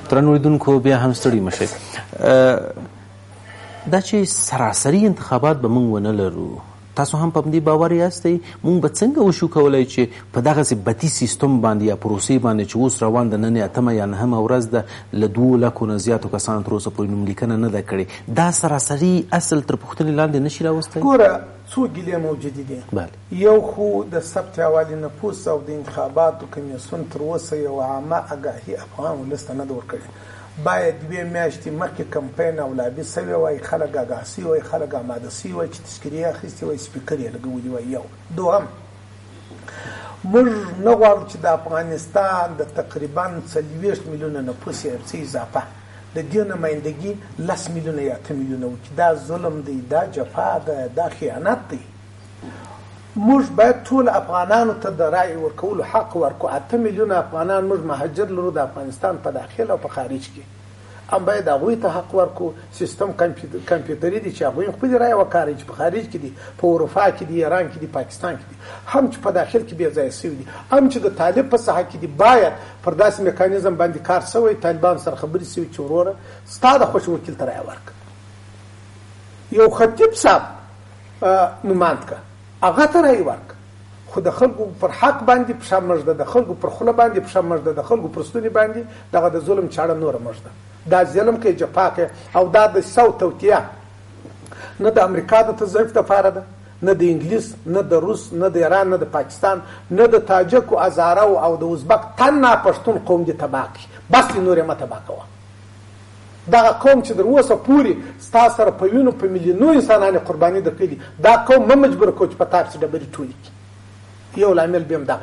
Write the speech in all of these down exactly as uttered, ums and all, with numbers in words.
درنو لیدونکو بیا هم ستړي مه شئ. دا چې سراسري انتخابات به موږ ونه لرو، تاسو هم په همدې باور یاستئ؟ موږ به څنګه وشو کولی چې په دغسې بتي سیستم باندې یا پروسې باندې چې اوس روان د نن اتمه یا نهمه ورځ ده، له دوو لکو نه زیاتو کسانو تر اوسه پورې نوملیکنه نه ده کړې، دا سراسري اصل تر پوښتنې لاندې نه شي راوستی؟ ګوره څو ګیلې موجودې دي. یو خو د ثبت اولي نفوس او د انتخاباتو کمیسیون تر اوسه یو عامه اګاهي افغان ولس ته نه ده ورکړې. باید دوې میاشتې مخکې کمپین او لابي سوی وای، خلک اګاه سوي وای، خلک آماده سوي وای چې تذکرې یې اخیستې وای، سپیکر یې لګولی وای. یو دوهم، موږ نه غواړو چې د افغانستان د تقریبا څلوېښت میلیونه نفوس یا څه اضافه د دې نمایندګي لس میلیونه یا اته میلیونه وکړي. دا ظلم دی، دا جفا ده، دا خیانت دی. موږ باید ټول افغانانو ته د رایې ورکولو حق ورکو. اته میلیونه افغانان موږ مهاجر لرو د افغانستان په داخل او په خارج کې، هم باید هغوی ته حق ورکو. سیستم کمپیوټري دی چې هغوی خپلې رایې وکاروي، چې په خارج کې دي، په اروپا کې دي، ایران کې دي، پاکستان کې دي، هم چې په داخل کې بې ځایه سوي دي، هم چې د طالب په ساحه کې دي. باید پر داسې میکانیزم باندې کار سوی، طالبان سره خبرې سوي چې وروره ستا د خوښ وکیل ته رایه ورکړه. یو خطیب صاحب نوماند که هغه ته رایې ورکړه، خو د خلکو پر حق باندې پښه مږده، د خلکو پر خوله باندې پښه مږده، د خلکو پر ستوني باندې دغه د ظلم چاړه نوره مږده. دا ظلم کوي، جفا کوي، او دا د سو توطیه نه د امریکا د تضعیف دپاره ده، نه د انګلیس، نه د روس، نه د ایران، نه د پاکستان، نه د تاجک و ازارو او د ازبک تنه پښتون قوم دې تباه کړي. بس دې نور یې مه تباه کوه. دغه قوم چې در اوسه پورې ستا سره په وینو په میلیونو انسانانې قرباني درکړي، دا قوم مه مجبوره کوه چې په تا پسې ډبرې ټولې کړي. یو لامل بیا هم دغه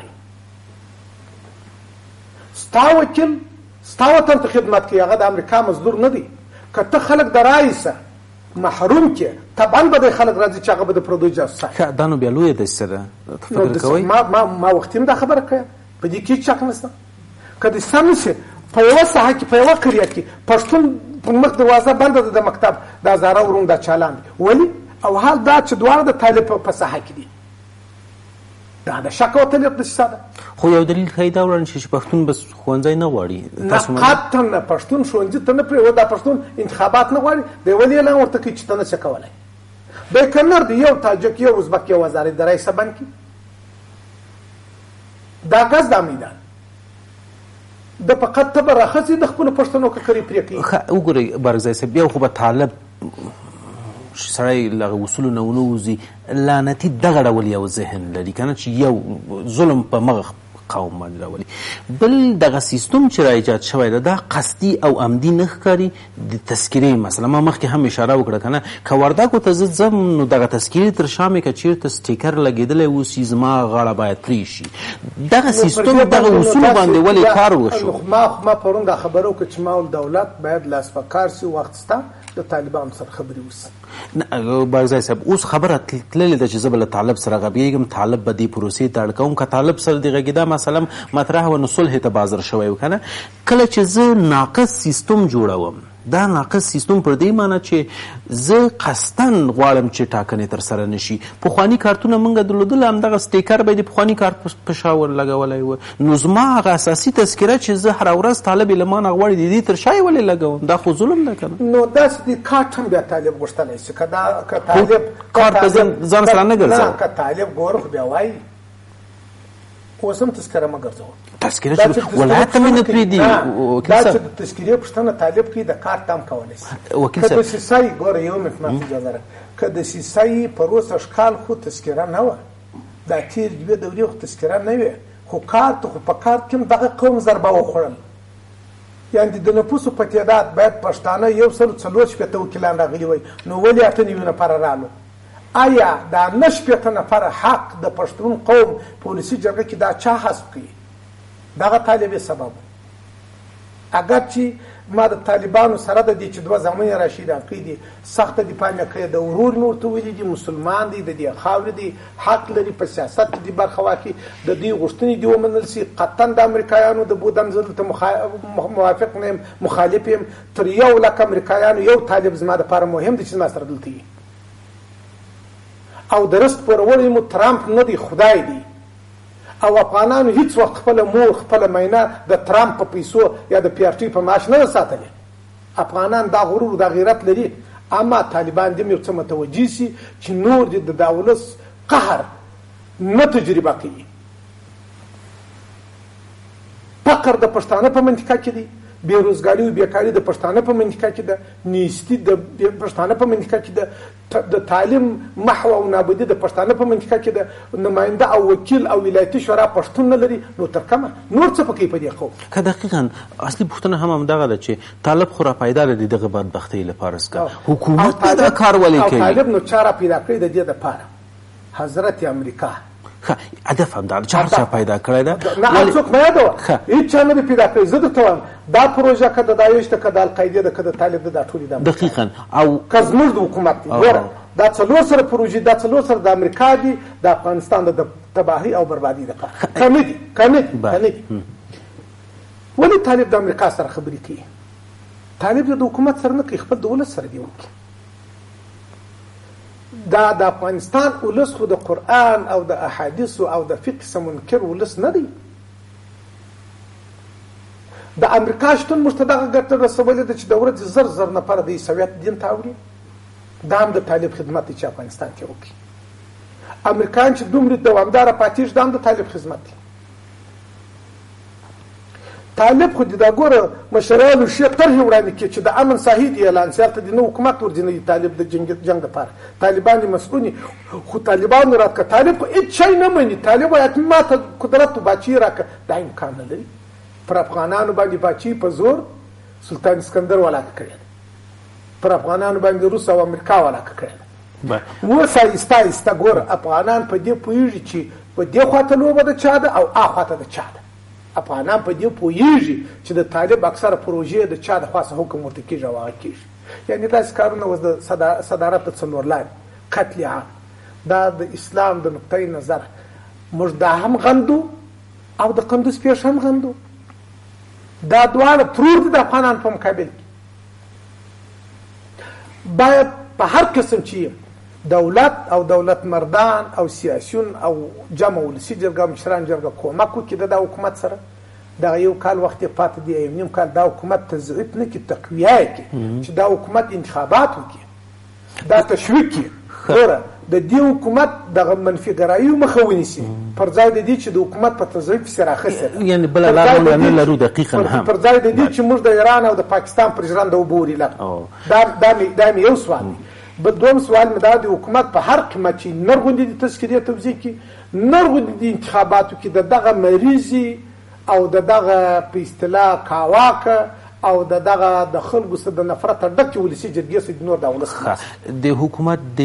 ستا وکیل ستا وطن ته خدمت کوي، هغه د امریکا مزدور نه دی. که ته خلک د رایې سه محروم کې، طبعا به د خلک راځي چې هغه به د پردو جاسوسه. دا نو بیا لویه دسیسه ده، فکر کوئ؟ ما ما ما وختي هم دا خبره کوي، په دې کې هېڅ شک نشته. که دې سم نشي په یوه ساحه کې، په یوه قریه کې پښتون په مخ دروازه بنده ده د مکتب، دا زاره ورون دا چالان دي. ولې؟ او حال دا چې دواړه د طالب په ساحه کې دي. دا د شک او تلیق دسیسه ده. خو یو دلیل ښایي دا وړاندې شي چې پښتون بس ښوونځی نه غواړي. نه قطعا نه، پښتون ښوونځي ته نه پرېږدي، دا پښتون انتخابات نه غواړي. د یوه اعلان ورته کوي چې ته نشې کولی. دی کنر دی، یو تاجک، یو ازبک، یو هزارې د رایې سبن کړي. دا ګز دا میدان د فقط ته به راخځي د خپلو پښتنو ککرې پرې کوي. وګورئ بارګزی صاحب، بیا خو به طالب سړی له اصولو نه ونه وځي، لعنتي دغه ډول یو ذهن لري که نه، چې یو ظلم په مغه قوم باندې راولي. بل دغه سیستم چې را ایجاد شوی ده، دا قصدي او عمدي نه ښکاري. د تذکرې مسله ما مخکې هم اشاره وکړه که نه، که وردګو ته زه ځم نو دغه تذکرې تر شا مې که چېرته سټیکر لګېدلی اوسي، زما غاړه باید پرې شي. دغه سیستم دغه اصولو باندې ولې کار وشو؟ ما ما پرون دا خبره وکړه چې ما دولت باید لاس په کار سي، وخت سته د طالبانو سره خبرې وسي. نه بارګزی صاحب، اوس خبره تللې ده چې زه به له طالب سره غږېږم، طالب به دې پروسې ته اړ کوم. که طالب سره دې غږېده مثلا مطرح و نو صلح ته بازار شوی و که نه. کله چې زه ناقص سیستم جوړوم، دا ناقص سیستم پر دې معنی چې زه قصدن غواړم چې ټاکنې تر سره نشي. پخواني کارتونه موږ درلودل، همدغه سټیکر به یې د پخواني کارت په شا ور لګولی و. نو زما هغه اساسي تذکره چې زه هره ورځ طالب یې له ما نه غواړي، د دې تر شا یې ولې لګوم؟ دا خو ظلم ده که نه؟ نو داسې د کارت هم بیا طالب غوښتلی شي. که دا که طالب کارت په ځان سره نه ګرځوه. نه، که طالب ګوره خو بیا وایي اوس هم تذکره مه ګرځوه. تذکره چې ولایت ته مې نه پرېږدي. دا چې د تذکرې پوښتنه طالب کوي، د کارت هم کولی شي. وکیل صاحب، که دسیسه یې ګوره یو منټ ما اجازه راکړه، که دسیسه یې په روس اشکال خو تذکره نه وه، دا تېر دوې دورې خو تذکره نه وې، خو کارت خو په کارت کې هم دغه قوم ضربه وخوړل. یعنې د نفوسو په تعداد باید پښتانه یو سل څلور شپېته وکیلان راغلي وای، نو ولې اته نوي نفره رالو؟ آیا دا نه شپېته نفره حق د پښتون قوم په ولسي جرګه کې دا چا حسب کوي؟ دغه طالبې سبب. اگر چې ما د طالبانو سره د دې چې دوه زامن یې راشیدان کړي دي، سخته دفاع مې کړې، د ورور مې ورته ویلي دي، مسلمان دی، د دې خاورې دی، حق لري په سیاست کې دې برخه واخلي، د دوی غوښتنې دې ومنل سي. قطعا د امریکایانو د بودن زه دلته موافق نه یم، مخالف یم. تر یو لک امریکایانو یو طالب زما دپاره مهم دی چې زما سره دلته وي. او د رست پورول مو ترامپ نه دی، خدای دی. او افغانانو هیڅ وخت خپله مور خپله مینا د ترامپ په پیسو یا د پی آر ټي په معاش نه ده ساتلې. افغانان دا غرور دا غیرت لري، اما طالبان دې یو څه متوجه سي چې نور دې د دا ولس قهر نه تجربه کوي. فقر د پښتانه په منطقه کې دی، بېروزګاري او بیکاري د پښتانه په منطقه کې ده، نیستي د پښتانه په منطقه کې ده، د تعلیم محو او نابودي د پښتانه په منطقه کې ده، نماینده او وکیل او ولایتي شورا پښتون نه لري، نو تر کومه نور څه پکې په دې قوم. که دقیقا اصلي پوښتنه هم همدغه ده چې طالب خو راپیدا دی دغه بدبختۍ لپاره څه حکومت دا کار ولې کوي؟ او طالب نو چا راپیدا کړی د دې دپاره؟ حضرت امریکا هدف هم دا چا چا پیدا کړی ده؟ نه هر څوک نه یادوه، هېڅ چا نه دی پیدا کړی. زه درته وایم دا پروژه که د داعش ده که د القاعدې ده که د طالب ده دا ټولې د دقیقا او که زموږ د حکومت دي. ګوره دا څلور سره پروژې دا څلور سره د امریکا دي د افغانستان د تباهۍ او بربادۍ دپاره. که نه دي که نه دي که نه دي ولې طالب د امریکا سره خبرې کوي؟ طالب د حکومت سره نه کوي، خپل د ولس سره دی وکړي. دا د افغانستان ولس خو د قرآن او د احادیثو او د فقه څه منکر ولس نه دی. د امریکا شتون موږ ته دغه ګټه رسولې ده چې د ورځې زر زر نفره د عیسویت دین ته اوړي. دا هم د طالب خدمت دی چې افغانستان کې وکړي. امریکایان چې دومره دوامداره پاتې شي دا هم د طالب خدمت دی. طالب خو د دا ګوره مشرانو ښې طرحې وړاندې کړي چې د امن ساحې دې اعلان شي، هلته د نه حکومت ورځي نه طالب د جنګ دپاره طالبان دې مسؤول خو طالبانو رات که طالب خو هېڅ شی نه مني. طالب وایي حتمي ما ته قدرت و باچي راکړه، دا امکان نه لري. پر افغانانو باندې باچي په زور سلطان اسکندر ولاکه کړې ده، پر افغانانو باندې روس او امریکا ولاکه کړې ده. اوس آهسته آهسته ګوره افغانان په دې پوهېږي چې په دې خواته لوبه د چا ده او آ خواته د چا ده. افغانان په دې پوهېږي چې د طالب اکثره پروژې د چا د خوا څخه حکم ورته کېږي او هغه کېږي. یعنې داسې کارونه اوس د صدارت د څلور لارې قتل عام دا د اسلام د نقطې نظر موږ دا هم غندو او د قندوز پیښ هم غندو. دا دواړه ترور دي د افغانانو په مقابل کې. باید په هر قسم چې دولت او دولت مردان او سیاسیون او جمع ولسي جرګه مشران جرګه کومک وکړي د دا حکومت سره. دغه یو کال وخت یې پاتې دی، یو نیم کال دا حکومت تضعیف نه کړي، تقویه یې کړي چې دا حکومت انتخابات وکړي، دا تشویق کړي. ګوره د دې حکومت دغه منفي ګرایي مخه ونیسي پر ځای د دې چې د حکومت په تضعیف پسې راخیستې ده. یعنې بله لار موږ نه لرو دقیقا هم پر ځای د دې چې موږ د ایران او د پاکستان پر ژرنده وبوري لغ. دا مې یو سوال دی. بل دوم سوال مې دا د حکومت په هر قیمت چې نرغوندې د تذکرې توضیح کړي، نرغوندې د انتخاباتو کې د دغه مریضي او د دغه په اصطلاح کاواکه او د دغه د خلکو سره د نفرت ډکې ولسي جرګې سره نور د ولس د حکومت د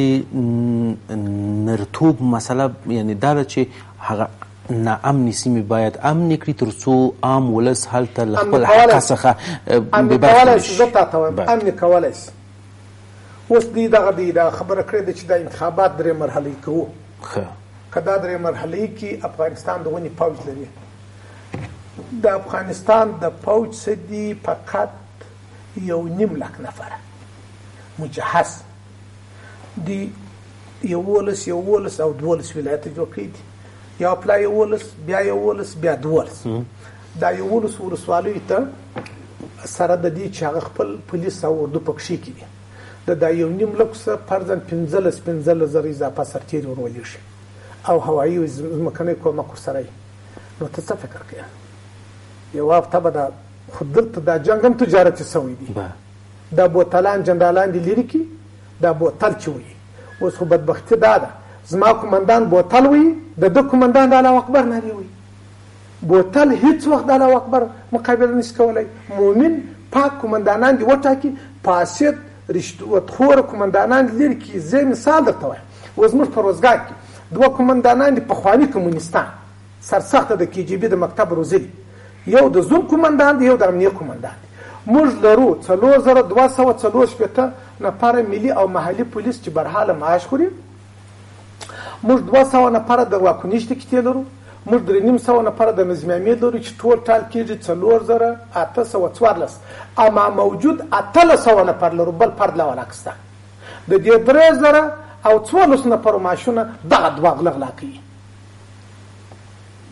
نرتوب مسله یعنې دا ده چې هغه ناامنې سیمې باید امنې کړي تر څو عام ولس هلته له خپل حقه څخه امنې کولی شي. زه تا ته وایم امنې کولی شي. اوس دوی دغه دی دا خبره کړې ده چې دا انتخابات درې مرحلې کوو. که دا درې مرحلې کې افغانستان د ونې پوځ لري. د افغانستان د پوځ څه دي فقط یو نیم لک نفره مجهز دي، یولس یولس او دولس ولایته جوړ کړي دي، یو پلا یولس بیا یولس بیا دولس. دا یولس ولسوالیو ته سره د دې چې هغه خپل پولیس او اردو پکښې کې دي د دا یو نیم لک څخه فرضاً پنځلس پنځلس زره اضافه سرتېري ورولې شي او هوایي ځمکنی کومک ورسره وي. نو ته څه فکر کوې؟ یوه هفته به دا خو دلته دا جنګ هم تجارتي سوی دی. دا بوتلان جنرالان دي لرې کړي، دا بوتل چې وي. اوس خو بدبختي دا ده زما کومندان بوتل وي، د ده کومندان د الله اکبر نارې وي. بوتل هیڅ وخت د الله اکبر مقابله نشي کولی. مؤمن پاک کومندانان دي وټاکي، فاسد رشوتخور کومندانان دي لرې کړي. زه مثال درته وایم، اوس زموږ په روزګار کې دوه کومندانان دي پخواني کمونستان سرسخته د کې جی بي د مکتب روزلي، یو د زوم کومندان دی یو د امنیه کومندان دی. موږ لرو څلور زره دوه سوه څلور شپېته نفره ملي او محلي پولیس چې برحاله معاش خوري. موږ دوه سوه نفره د واکونیشتې کتې لرو. موږ درې نیم سوه نفره د نظمیانې لرو چې ټول ټال کېږي څلور زره اته سوه څوارلس. اما موجود اتلس سوه نفر لرو بل فرد له ولاکسته. د دې درې زره او څوارلس نفرو معاشونه دغه دوه غله غلا کوي.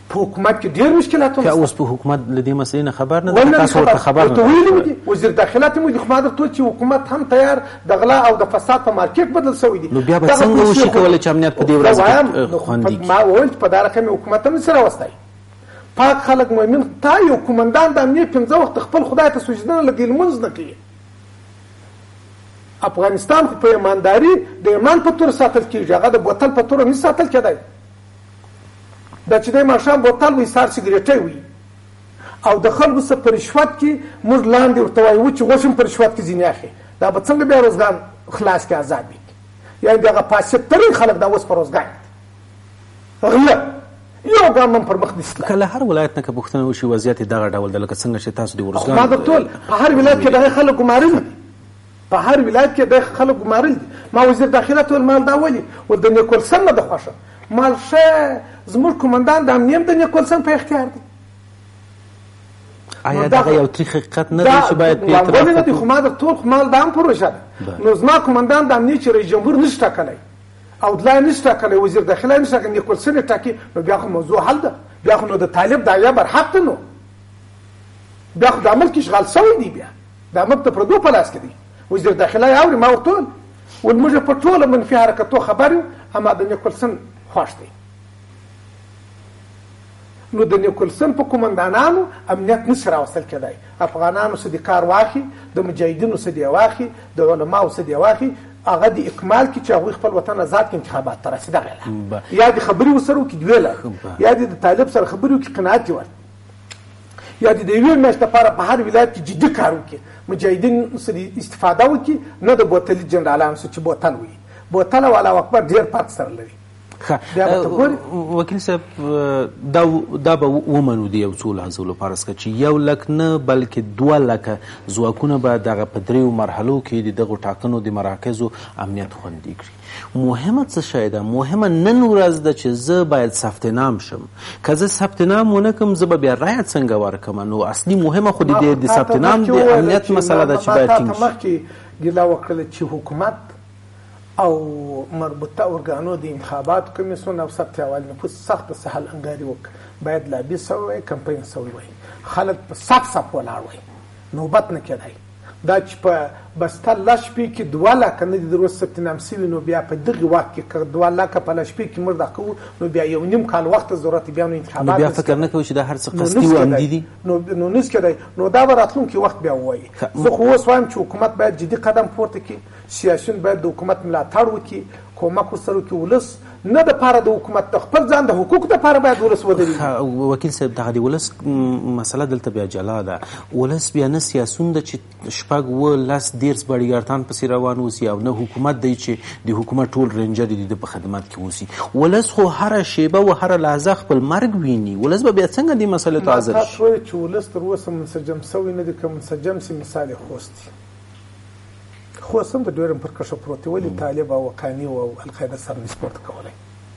په حکومت کې ډېر مشکلاتونه که اوس په حکومت له دې مسلې نه خبر نه ده تاسو ورته خبر نه ویلي دي وزیر داخله ته مو خو ما درته چې حکومت هم تیار د غلا او د فساد په مارکیټ بدل شوی دي نو بیا به څنګه وشي کولی چې امنیت په دې ورځ کې خوندي ما وویل په دا رقم حکومت هم سره راوستی پاک خلک مؤمن تا یو قومندان د امنیت پنځه وخت خپل خدای ته سجده نه لګي لمونځ نه کوي افغانستان خو په ایمانداري د ایمان په تور ساتل کېږي هغه د بوتل په تور نه ساتل کېدی دا چې دی ماښام بوتل وي سهار سګرېټی وي او د خلکو څه په رشوت کې موږ لاندې ورته وایو چې غوښ هم په رشوت کې ځینې اخلي دا به څنګه بیا روزګان خلاص کړي آزاد وي یعنې د هغه فاسد ترین خلک دا اوس په روزګان غله یو ګام هم پر مخ نشته که له هر ولایت نه که پوښتنه وشي وضعیت یې دغه ډول ده لکه څنګه چې تاسو د ورزګان ما درته وویل په هر ولایت کې دغه خلک ګمارل دي په هر ولایت کې دغه خلک ګمارل دي ما وزیر داخله ته وویل مال دا ولي و د نیکولسن نه ده خوښه مال ښه زموږ قومندان د امنیت د نیکولسن په اختیار دی آیا دغه یو تریخ حقیقت نه دی چې باید په اعتراف وکړو؟ خو ما درته وویل خو مال دا هم پروژه ده نو زما قومندان د امنیت چې رئیس جمهور نشي ټاکلی او دلای نشي ټاکلی وزیر داخله نشي ټاکلی نیکولسن یې ټاکي نو بیا خو موضوع حل ده بیا خو نو د طالب داعیه برحق ده نو بیا خو د ملک اشغال شوی دی بیا دا ملک د پردو په لاس کې دی وزیر داخله یې اوري ما ورته وویل ول موږ په ټوله منفي حرکتو خبر یو اما د نیکولسن خوښ دی نو د نیکولسن په قومندانانو امنیت نشي راوستل کېدی افغانانو څه د کار واخي د مجاهدینو څه دی واخي د علماو څه دی واخي هغه د اکمال کې چې هغوی خپل وطن آزاد کړي انتخابات ته رسېدغه یې یا د خبرې ورسره وکړي دوې لارې یا د طالب سره خبرې وکړي قناعت یې ورکړي یا د یوې میاشتې لپاره په هر ولایت کې جدي کار وکړي مجاهدین سره استفاده وکړي نه د بوتلي جنرالانو سره چې بوتل وي بوتل او الله اکبر ډېر فرق سره لري وکیل صاحب دا دا به ومنو د یو څو لحظو لپاره چې یو لک نه بلکې دوه لکه ځواکونه به دغه په دریو مرحلو کې د دغو ټاکنو د مراکزو امنیت خوندي کړي مهمه څه شی ده مهمه نن ورځ ده چې زه باید ثبت نام شم که زه ثبت نام ونه کړم زه به بیا رایه څنګه ورکړم نو اصلي مهمه خو د ثبت نام د امنیت مسله ده چې باید ټینګ شي مخکې ګیله وکړله چې حکومت او مربوطه ارګانو د انتخاباتو کمیسیون او ثبت اول نفوس سخت سهل انګاري وکړه باید لابي سوی وای کمپاین سوی وای خلک په صف صف ولاړ وای نوبت نه کېدای دا چې په بسته لشپې کې دوه لکه نه دي در اوسه ثبت نام سوي نو بیا په دغه وخت کې که دوه لکه په لشپې کې موږ دا کوو نو بیا یو نیم کال وخت ضرورت بیا نو انتخابات نو بیا فکر نه کوو چې دا هر څه قصدي و عمدي دي نو نو نس کېدای نو دا به راتلونکي وخت بیا ووایي زه خو اوس وایم چې حکومت باید جدي قدم پورته کړي سیاسیون باید د حکومت ملاتړ وکړي کومک ورسره وکړي ولس نه د پاره د حکومت د خپل ځان د حقوقو د پاره باید ولس ودرېږي وکیل صاحب دغه د ولس مسله دلته بیا جلا ده ولس بیا نه سیاسون ده چې شپږ اووه لس دېرش بډیګارتان پسې روان اوسي او نه حکومت دی چې د حکومت ټول رینجر دي د په خدمت کې اوسي ولس خو هره شیبه و هره لحظه خپل مرګ ویني ولس به بیا څنګه دې مسلې ته حاضر شي ما تاسو چې ولس تر اوسه منسجم سوی نه دی که منسجم سي مثال یې خوست دی خوست هم د ډېرم پر کښه پروت دی ولې طالب او وقاني او القاعده سره نسي پورته کولی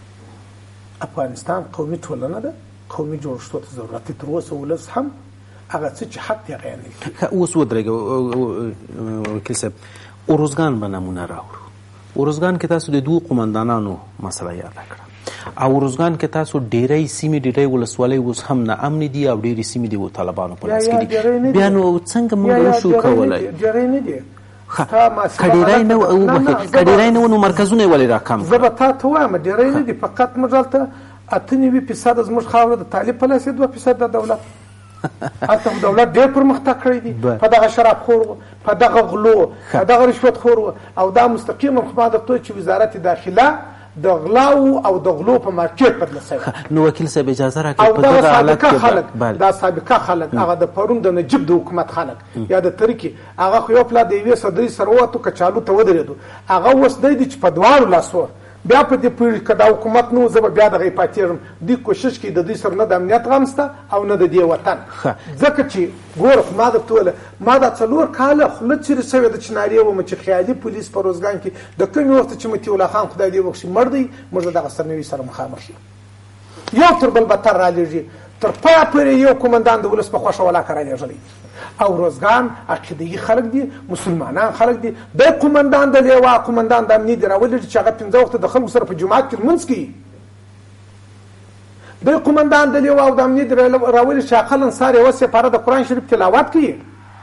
افغانستان قومي ټولنه ده قومي جوړښتو ته ضرورت دی تر اوسه ولس هم هغه څه چې حق دی هغه یې نه اوس ودرېږه وکیل صاحب ارزګان به نمونه راوړو ارزګان کې تاسو د دوو قومندانانو مسله یاده کړه او ارزګان کې تاسو ډېری سیمې ډېری ولسوالۍ اوس هم ناامنې دي او ډېرې سیمې د طالبانو په لاس کې دي بیا نو څنګه موږ وشو کولی ډېری نه دي کډیرای نه او کډیرای نه نو مرکزونه ولې راکم زه به تا ته وایم ډېری نه دي فقط موږ هلته اته نوي فیصده زموږ خاوره د طالب په لاس دوه فیصده د دولت هلته دولت ډېر پرمختګ کړی دی په دغه شرابخور په دغه غلو په دغه رشوتخور او دا مستقیما خو ما درته چې وزارت داخله د غلاو او د غلو په مارکیټ بدل شوی نو وکیل صاحب اجازه راکړئ په دغه حالت کې دا سابقه خلک هغه د پرون د نجیب د حکومت خلک یا د ترکي هغه خو یو پلا د یوې صدري سره ووتو کچالو ته ودرېدو هغه اوس دی چې په دواړو لاسو بیا په دې پوهېږي که دا حکومت نه و زه به بیا دغه یې پاتېږم دوی کوشش کوي د دوی سره نه د امنیت غم شته او نه د دې وطن ځکه چې ګوره خو ما درته وویله ما دا څلور کاله خوله چیرې شوې ده چې نارې ومه چې خیالي پولیس په روزګان کې د کومې وخته چې مطیع الله خان خدای دې وبخښي مړ دی موږ د دغه سرنوي سره مخامخ یو یو تر بل بدتر رالېږي تر پایه پورې یو قومندان د ولس په خوښه ولاکه رالېږلی او روزګان عقیده‌يي خلک دي مسلمانان خلک دي د قومندان د لیوا قومندان د امنیت دی راولي چې هغه پنځه وخته د خلکو سره په جماعت کې لمونځ کوي دوی قومندان د لیوه او د امنیت راولي چې اقلا سهار یوه سپاره د قرآن شریف تلاوت کوي.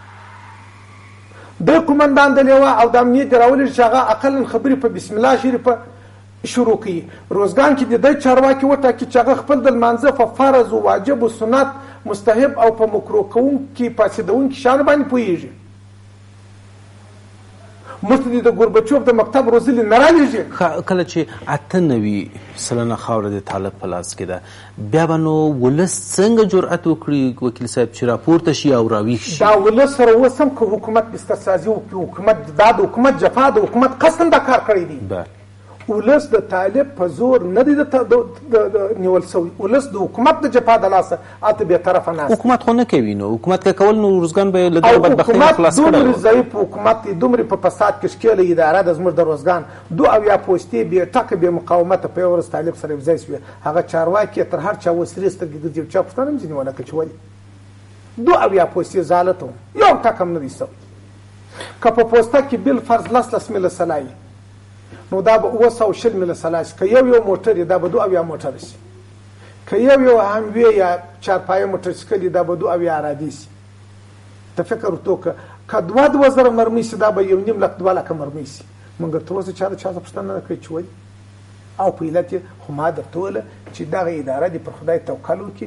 دوی قومندان د لیوه او د امنیت راولي چې هغه اقلا خبرې په بسم الله شریفه شروع کوي. روزګان کې د دې چارواکي وټاکي چې هغه خپل د لمانځه په فرض او واجب او سنت مستحب او په مکروه کوونکي فاسدونکي شیانو باندې پوهېږي. موږ ته د ګوربچوف د مکتب روزلي نه رالېږي. کله چې اته نوي سلنه خاوره د طالب په لاس کې ده، بیا به نو ولس څنګه جرأت وکړي وکیل صاحب چې راپورته شي او راویښ شي؟ دا ولس سره اوس هم که حکومت بسترسازي وکړي، حکومت دا د حکومت جفا د حکومت قصدا دا کار کړی دی. ولس د طالب په زور نه دی نیول سوی، ولس د حکومت د جفا د لاسه هلته بې طرفه ناست. حکومت خو نه کوي، نو حکومت که کول نو روزګان به له دغه بدبختۍ نه خلاص کړی. دومره ضعیف حکومت دی، دومره په فساد کې ښکېله اداره ده زموږ د روزګان. دو اویا پوستې بې ټکه بې مقاومته په یوه ورځ طالب سره یوځای سوې. هغه چارواکي تر هر چا وسلې سترګې ګرځي. چا پوښتنه هم ځینې ونه کړه چې ولې دو اویا پوستې ضالت وم، یو ټک هم نه دی سوی. که په پوسته کې بالفرض لس لس میله سلایي نو دا به اوه سوه شل میله سلا شي. که یو یو موټر یې دا به دو اویا موټر شي. که یو یو هموی یا چارپایه موټرسیکل یې دا به دو اویا ارادي شي. ته فکر وکړه که دوه دوه زره مرمۍ شي دا به یو نیم لک دوه لکه مرمۍ شي. مګر تر اوسه چا د چا څه پوښتنه نه کړې چې ولې. او په علت یې خو ما درته وویله چې دغه اداره دې پر خدای توکل وکړي،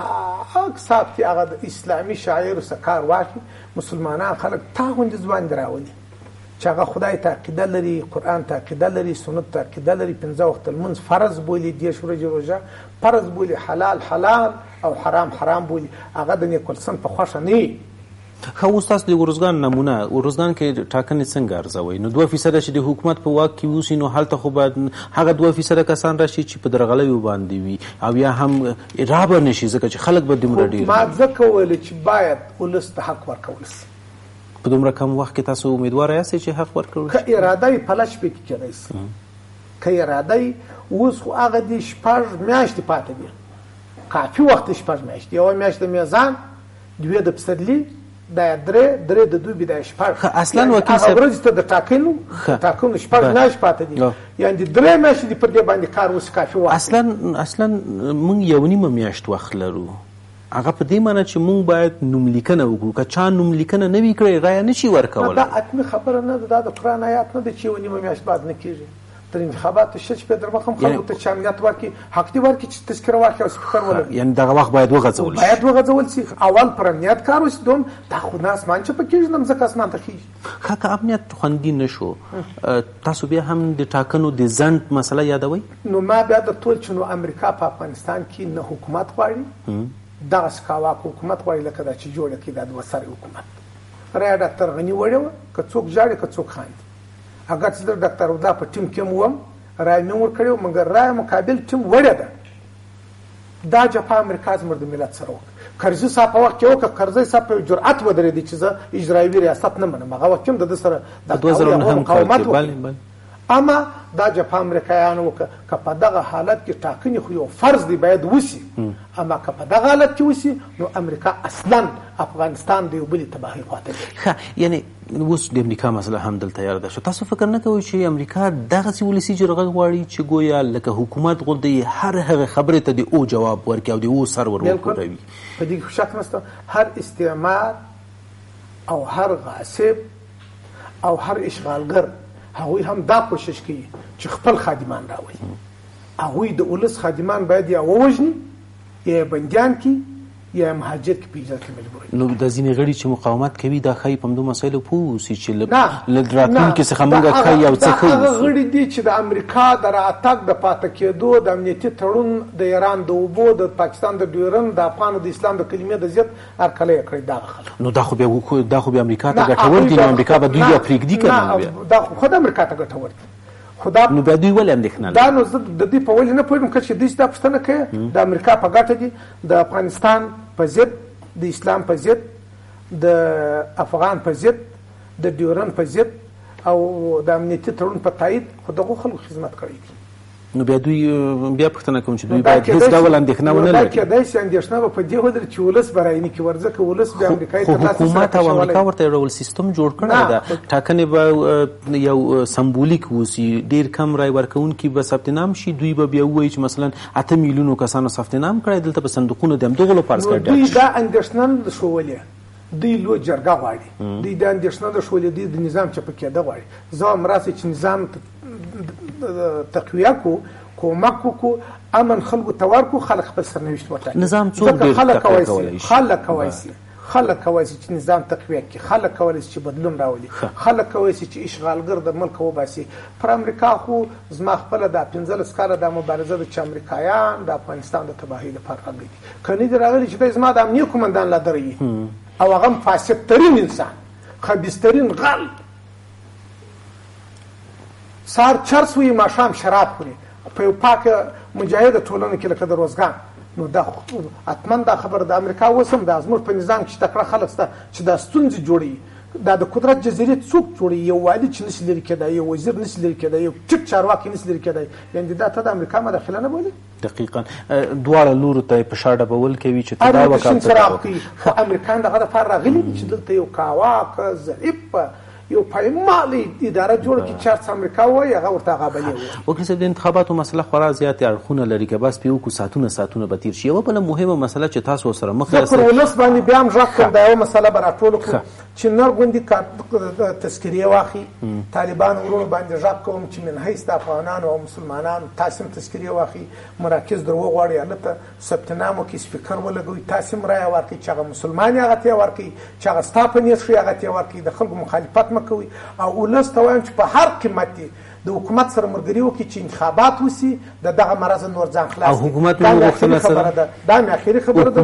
پاک صاف دې هغه د اسلامي شاعرو څخه کار واخلي. مسلمانان خلک تا غوندې ځوان دې راولي چې هغه خدای ته عقیده لري، قرآن ته عقیده لري، سنت ته عقیده لري، پنځه وخته لمونځ فرض بولي، دېرش ورځې روژه فرض بولي، حلال حلال او حرام حرام بولي. هغه د نیکولسن په خوښه نه وي. ښه، اوس تاسو د ارزګان نمونه، ارزګان کې ټاکنې څنګه ارزوئ؟ نو دوه فیصده چې د حکومت په واک کې اوسي نو هلته خو باید هغه دوه فیصده کسان راشي چې په درغلیو باندې وي او یا هم را به نه شي، ځکه چې خلک به دومره ډېر. ما ځکه ویلې چې باید ولس ته حق ورکول شي. په دومره کم وخت کې تاسو امیدواره یاستئ چې حق ورکړل شي؟ که اراده یې په لس شپې کې کېدی شي. که اراده یې اوس خو هغه دې شپږ میاشتې پاتې دي، کافي وخت یې شپږ میاشتې. یوه میاشت د میزان، دوې د پسرلي، دا درې درې د دوبي، دا شپږ. اصلا وکیل صاحب هغه ورځې ته د ټاکنو ټاکنو شپږ میاشتې پاتې دي، یعنې درې میاشتې دې پر دې باندې کار وشي، کافي وخت. اصلا اصلا موږ یو نیمه میاشت وخت لرو. هغه په دې معنی چې موږ باید نوملیکنه وکړو. که چا نوملیکنه نه وي کړې رایه نه شي ورکولی. دا حتمي خبره نه ده، دا د قرآن آیات نه ده چې یوه نیمه میاشت بعد نه کېږي. تر انتخاباتو شل شپې در مخه هم خلکو ته چې امنیت ورکړي، حق دې ورکړي چې تذکره واخلي او سپیکر ولري. یعنې دغه وخت باید وغځول شي. باید وغځول شي. اول پر امنیت کار وشي. دوم دا خو نه اسمان چپه کېږي، نه مځکه اسمان ته خېږي. ښه، که امنیت خوندي نه شو، تاسو بیا هم د ټاکنو د ځنډ مسله یادوئ؟ نو ما بیا درته وویل چې نو امریکا په افغانستان کې نه حکومت غواړي، دغسې کاواک حکومت غواړي لکه دا چې جوړه کړي دا دوه سرې حکومت. رایه ډاکټر غني وړې وه، که څوک ژاړي که څوک خاندي. اگر چې زه ډاکټر عبدالله په ټیم کې هم وم، رایه مې ورکړې وه، مګر رایه مقابل ټیم وړې ده. دا جفا امریکا زموږ د ملت سره وکړه. کرزي صاحب په وخت کې وکړه. کرزي صاحب په جرأت ودرېدی چې زه اجرایوي ریاست نه منم. هغه وخت هم د ده سره مقاومت وکړ. اما دا جفا امریکایانو وکړه. که په دغه حالت کې ټاکنې خو یو فرض دی باید وشي، اما که په دغه حالت کې وشي نو امریکا اصلا افغانستان د یو بلې تباهۍ خواته دی. ښه، یعنې اوس د امریکا مسله هم دلته یاده شو. تاسو فکر نه کوئ چې امریکا دغسې ولسي جرغه غواړي چې گویا لکه حکومت غوندې هر هغه خبرې ته د او جواب ورکړي او د او سر ور وښوروي؟ په دې کې شک نشته. هر استعمار او هر غاصب او هر اشغالګر هغوی هم دا کوشش کوي چې خپل خادمان راولي. هغوی د ولس خادمان باید یا ووژني یا بندیان کړي یا مهاجر کې په اجازه کې مجبور. نو د ځینې غړي چې مقاومت کوي دا ښایي په همدو مسایلو پوه اوسي چې له راتلونکي څخه موږ ښایي او څه ښه اوسو. هغه غړي دي چې د امریکا د راتګ د پاتې کېدو د امنیتي تړون د ایران د اوبو د پاکستان د ډیورن د افغان د اسلام د کلمې د ضد هرکلی یې کړی دغه خلک. نو دا خو بیا دا خو بیا امریکا ته ګټور دي. نو امریکا به دوی بیا پرېږدي که نه؟ دا خو د امریکا ته ګټور دي. خدا نو بیا دوی ولې اندېښنه لري؟ دا نو زه د دې په ولې نه پوهېږم که چې دوی دا پوښتنه کوي د امریکا په ګټه دي، د افغانستان په ضد، د اسلام په ضد، د افغان په ضد، د ډیورن په ضد او د امنیتي تړون په تایید. خو دغو خلکو خدمت کړی دي. نو بیا دوی بیا پوښتنه کوم چې دوی باید هیڅ ډول اندېښنه ونه لري. کېدای شي اندېښنه به په دې ولري چې ولس به رایني کې ورځکه ولس بیا امریکایي خو حکومت او امریکا ورته یو ډول سیستم جوړ کړی ده، ټاکنې به یو سمبولیک اوسي، ډېر کم رای ورکوونکي به ثبت نام شي، دوی به بیا ووایي چې مثلا اته میلیونو کسانو ثبت نام کړی، دلته به صندوقونه د همدغو لپاره څخه دوی دا اندېښنه نه ده ښولې، دوی لوی جرګه غواړي، دوی دا اندېښنه ده ښولې، دوی د نظام چپه کېده غواړي. زه هم راسي چې نظام تقویه کو، کومک وکړو، امن خلکو ته ورکړو، خلک خپل سرنوشت وټاکي. نظام څوک ډېر تقویه کولی شي؟ خلک کولی شي خلک کولی شي چې نظام تقویه کړي، خلک کولی شي چې بدلون راولي، خلک کولی شي چې اشغالګر د ملک وباسي. پر امریکا خو زما خپله دا پنځلس کاله دا مبارزه ده چې امریکایان د افغانستان د تباهۍ لپاره راغلي دي. که نه دي راغلي چې دی زما د امنیه قومندان لا دروي او هغه هم فاسدترین انسان، خبیثترین غل، سهار چرس وي ماښام شراب خوري په یو پاکه مجاهده ټولنه کې لکه د روزګان. نو دا حتما دا خبره د امریکا اوس هم دا زموږ په نظام کې چې تکړه خلک شته چې دا ستونزې جوړوي، دا د قدرت جزیرې څوک جوړوي؟ یو والي چې نشي لرې کېدای، یو وزیر نشي لرې کېدای، یو ټیټ چارواکي نشي لرې کېدای، یعنې دا ته د امریکا مداخله نه بولي؟ دقیقا دواړه لورو ته یې په شا ډبول کوي چې ته دا وکړه. خو امریکایان دغه دپاره راغلي دي چې دلته یو کاواکه ضعیفه یو پایمالي اداره جوړه کړي، چارس امریکا وایي هغه ورته غابلې وایي. وکیل صاحب د انتخاباتو مسله خورا زیاتې اړخونه لري، که بس پرې وکړو ساعتونه ساعتونه به تېر شي. یوه بله مهمه مسله چې تاسو ورسره مخ یاست، زه پر ولس باندې بیا هم غږ کړم، دا یوه مسله به راټوله کړو چې نر ګوندې تذکرې واخلي. طالبان ورونو باندې غږ کوم چې من حیث د افغانانو او مسلمانانو تاسې هم تذکرې واخلي، مراکز در وغواړئ، هلته ثبت نام وکړي، سپیکر ولګوئ، تاسې هم رایه ورکړئ چې هغه مسلمان یې هغه ته یې ورکړئ، چې هغه ستا په نیت ښه هغه ته یې ورکړئ، د خلکو مخالفت مه کوئ. او ولس ته وایم چې په هر قیمت دی د حکومت سره ملګري وکړي چې انتخابات وسي، د دغه مرض نور ځان خلاص او حکومت مې غوښتنه سره ده، دا مې اخري خبره ده.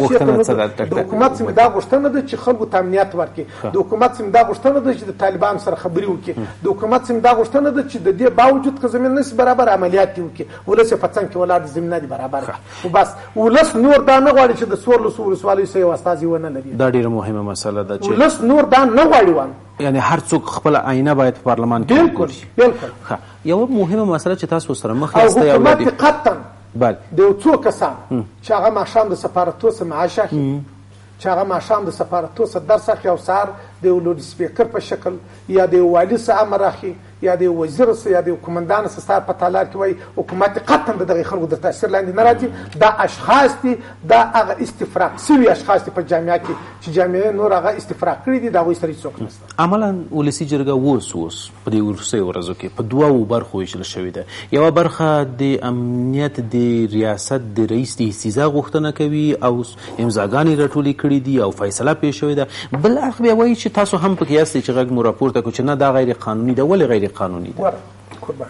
د حکومت څخه دا غوښتنه ده چې خلکو ته امنیت ورکړي، د حکومت څخه دا غوښتنه ده چې د طالبان سره خبرې وکړي، د حکومت څخه دا غوښتنه ده چې د دې باوجود که زمین نشي برابر عملیات وکړي، ولس په څنګ کې ولاړ زمینه دي برابر کړي. او بس ولس نور دا نه غواړي چې د څوارلسو ولسوالیو سره یو استازي ونه لري. دا ډېره مهمه مسله ده چې ولس نور دا نه غواړي وان، یعنی هر څوک خپل آینه باید په پارلمان کې بالکل بالکل. یوه مهمه مسله چې تاسو سره مخ یاست، او حکومت قطعا بله د یو څو کسان چې هغه ماښام د سفارتو څخه معاش اخلي، چې هغه ماښام د سفارتو څخه درس اخلي او سهار د یو لوډ سپیکر په شکل یا د یو والي څخه امر اخلي یا د یو وزیر څخه یا د یو قومندان څخه ستا په تالار کې وایي حکومت قطعا د دغې خلکو د تاثیر لاندې نه راځي. دا اشخاص دي، دا هغه استفراق سوي اشخاص دي په جامعه کې چې جامعه نور هغه استفراق کړي دي، د هغوی سره هېڅوک نشته. عملا ولسي جرګه اوس اوس په دې وروستیو ورځو کې په دوو برخو ویشل شوې ده. یوه برخه د امنیت د ریاست د رئیس د استیضا غوښتنه کوي او امضاګانې راټولې کړي دي او فیصله پرې شوې ده، بل اړخ بیا وایي چې تاسو هم پکې یاستئ چې غږ مو راپورته کړو چې نه دا غیر قانوني ده. ولې غیر قانوني ده؟ قربان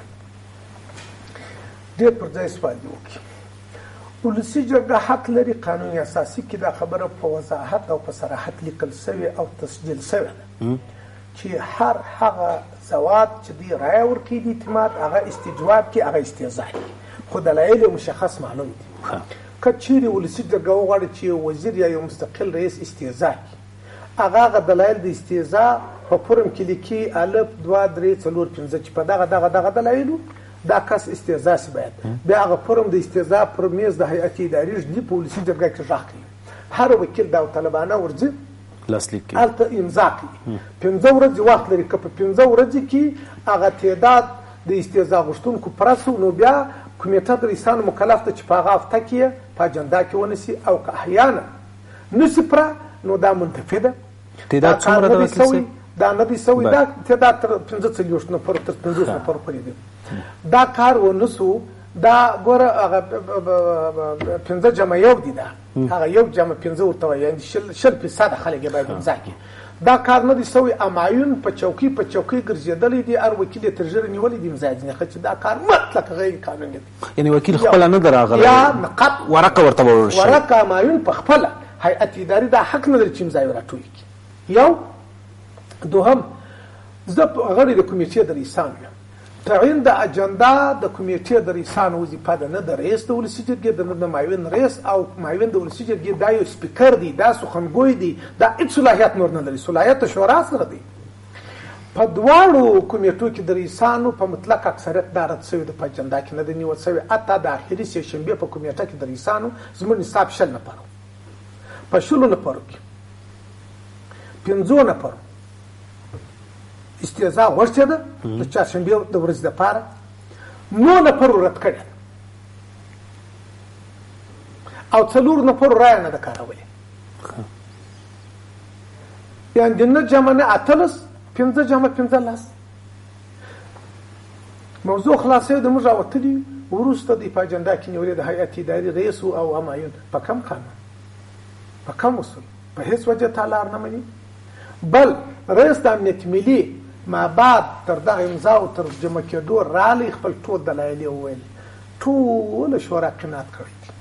ډېر پر ځای سوال دی وکړي. ولسي جرګه حق لري قانون اساسي کې دا خبره په وضاحت او په صراحت لیکل سوې او تسجیل سوې ده چې هر هغه ځواب چې دوی رایه ورکوي د اعتماد هغه استجواب کې هغه استهزا کوي، خو دلایل مشخص معلوم دي. که چیرې ولسي جرګه وغواړي چې یو وزیر یا یو مستقل رئیس استهزا کوي، هغه هغه دلایل د استهزا په فورم کې لیکي الف دوه درې څلور پنځه چې په دغه دغه دغه دلایلو دا کس استهزا سي باید بیا هغه فورم د استهزا پر میز د هیئت اداري ږدي په ولسي جرګه کې غږ کوي. هر وکیل داوطلبانه ورځي لاسلیک کوي، هلته امضا کوي، پنځه ورځې وخت لري. که په پنځه ورځې کې هغه تعداد د استهزا غوښتونکو پرسو، نو بیا کمیټه د رئیسانو مکلف ده چې په هغه هفته کې په اجنډا کې ونیسي، او که احیانا نسي پوره نو دا منتفي ده. تعداد څومره ده وکیل صاحب؟ دا نه دي سوي، دا تعداد تر پنځه څلوېښت نفرو تر پنځوس نفرو پورې دي. دا کار ونسو، دا ګوره هغه پنځه جمع یو دي، دا هغه یو جمع پنځه ورته وایي، یعنې شل شل فیصده خلک یې باید امضا کړي. دا کار نه دي سوی، امایون په چوکۍ په چوکۍ ګرځېدلی دي، هر وکیل یې تر ژره نیولی دي امضا ځینې چې دا کار مطلق غیر قانوني دی. یعنې وکیل خپله نه ده راغلی، یا نقد ورقه ورته وړل شوې، ورقه امایون په خپله هیئت اداري دا حق نه لري چې امضا یې راټولې کړي. یو دوهم، زه غړی د کمیټې د رئیسانو یم، تعیین د اجنډا د کمیټې د رئیسانو وظیفه ده، نه د رئیس د ولسي جرګې ده، نه د معاون رئیس او معاون د ولسي جرګې. دا یو سپیکر دی، دا سخنګوی دی، دا هېڅ صلاحیت نور نه لري، صلاحیت شورا سره دی. په دواړو کمیټو کې د رئیسانو په مطلق اکثریت دا رد شوی د په اجنډا کې نه دی نیول شوی. حتی د اخري سې شنبې په کمیټه کې د رئیسانو زموږ نصاب شل نفرو، په شلو نفرو کې پنځو نفرو استیضا غوښتې ده د چهارشنبې د ورځې دپاره، نو نفرو رد کړې او څلور نفرو رایه نه ده کارولې. یعنې د نه جمع نه اتلس، پنځه جمع پنځلس. موضوع خلاصوي د موږ راوتلي وروسته د په اجنډا کې نیولې د هیئت اداري رئیس او همایون په کم قانون، په کم اصول، په هیڅ وجه تالار نه مني. بل رئیس د امنیت ملي ما بعد تر دغه امضا او تر جمع کېدو رالی خپل ټول دلایل یې وویل، ټوله شورا قناعت کړی دي.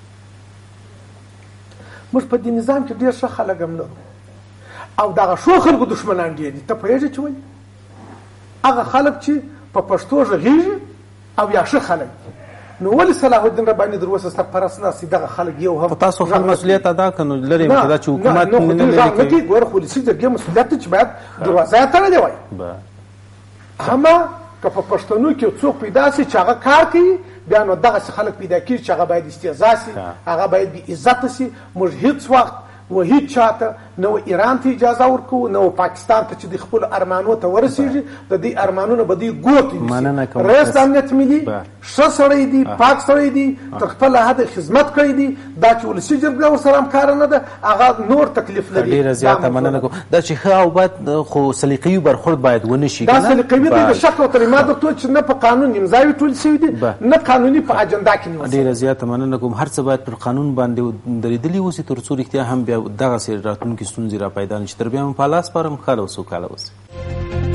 موږ په دې نظام کې ډېر ښه خلک هم لرو او دغه ښو خلکو دښمنان ډېر دي. ته پوهېږې چې ولې؟ هغه خلک چې په پښتو غږېږي او یا ښه خلک دي. نو ولې صلاح الدین رباني در اوسه سرپرست ناست دغه خلک یو هم تاسو خپل مسؤلیت ادا کړئ لري دا چې حکومت نه لري کې ګوره خولسي جرګې مسؤلیت چې باید دروازه یې تړلې وای. همه که په پښتنو کې څوک پیدا سي چې هغه کار کوي بیا نو دغسې خلک پیدا کېږي چې هغه باید استهزا سي، هغه باید بې عزته سي. موږ هېڅ وخت و هیڅ چاته نه ایران ته اجازه ورکوو نه پاکستان ته چې د خپلو ارمانو ته ورسېږي. د دې ارمانونه به دوی ګوتې نیسي. رئیس امنیت ملي ښه سړی دی، پاک سړی دی، تر خپله حده خدمت کړی دی. دا چې ولسي جرګه ورسره همکاره نه ده هغه نور تکلیف لري. ډېره زیاته مننه کوم. دا چې ښه او بد خو سلیقوي برخورد باید ونه شي. دا سلیقوي دی د شک او تریما درته چې نه په قانون امضاوي ټول شوي دي نه قانوني په اجنډا کې نیول شوي. ډېره زیاته مننه کوم. هر څه باید پر قانون باندې درېدلي اوسي تر څو رښتیا هم بیا دغسې راتلونکي ستونزې را پیدا نه شي. تر بیا هم په الله سپارم. ښه او سوکاله اوسئ.